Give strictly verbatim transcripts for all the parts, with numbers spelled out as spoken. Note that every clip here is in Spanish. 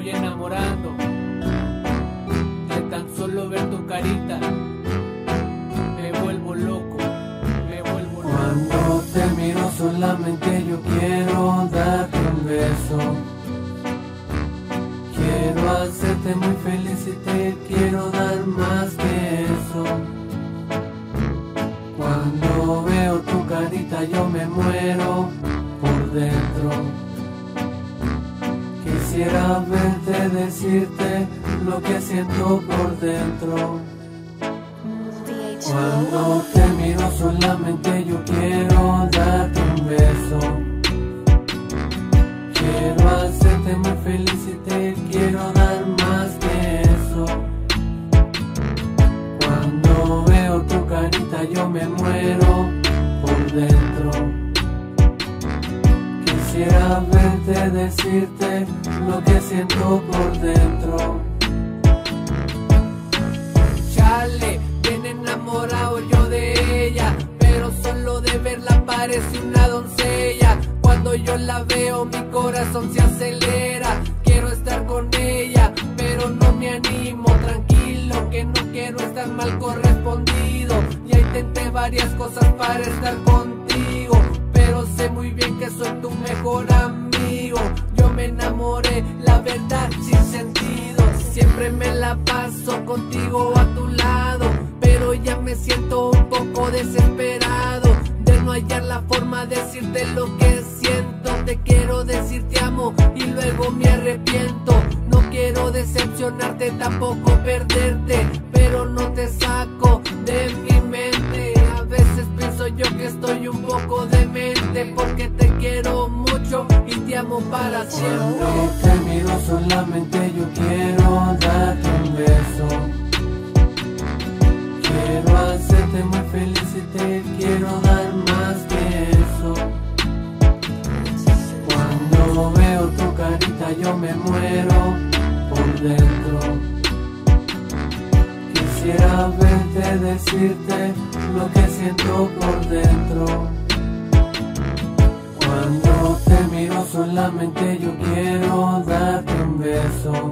estoy enamorando. De tan solo ver tu carita me vuelvo loco, me vuelvo loco. Cuando te miro solamente yo quiero darte un beso. Quiero hacerte muy feliz y te quiero dar más que eso. Cuando veo tu carita yo me muero por dentro. Quisiera verte, decirte lo que siento por dentro. Cuando te miro solamente yo quiero darte un beso. Quiero hacerte muy feliz y te quiero dar más que eso. Cuando veo tu carita yo me muero por dentro. Quisiera verte, decirte lo que siento por dentro. Chale, bien enamorado yo de ella, pero solo de verla parece una doncella. Cuando yo la veo mi corazón se acelera. Quiero estar con ella, pero no me animo. Tranquilo que no quiero estar mal correspondido. Ya intenté varias cosas para estar contigo, pero sé muy bien que soy tu mejor amigo. Yo me enamoré, la verdad, sin sentido. Siempre me la paso contigo a tu lado, pero ya me siento un poco desesperado de no hallar la forma de decirte lo que siento. Te quiero decir te amo y luego me arrepiento. No quiero decepcionarte, tampoco perderte, pero no te saco de mi mente. A veces pienso yo que estoy un poco demente, porque te quiero mucho y te amo para siempre. Cuando te miro solamente yo quiero darte un beso. Quiero hacerte muy feliz y te quiero dar más que eso. Cuando veo tu carita yo me muero por dentro. Quisiera verte, decirte lo que siento por dentro. Cuando te miro solamente yo quiero darte un beso.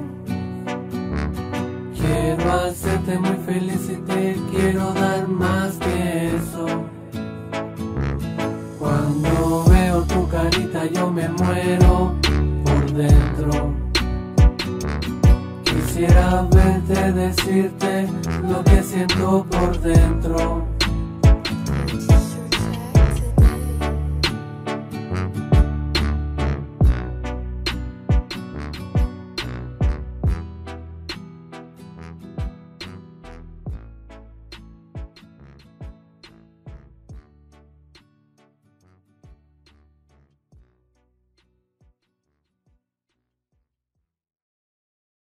Quiero hacerte muy feliz y te quiero dar más que eso. Cuando veo tu carita yo me muero por dentro. Quisiera verte, decirte lo que siento por dentro.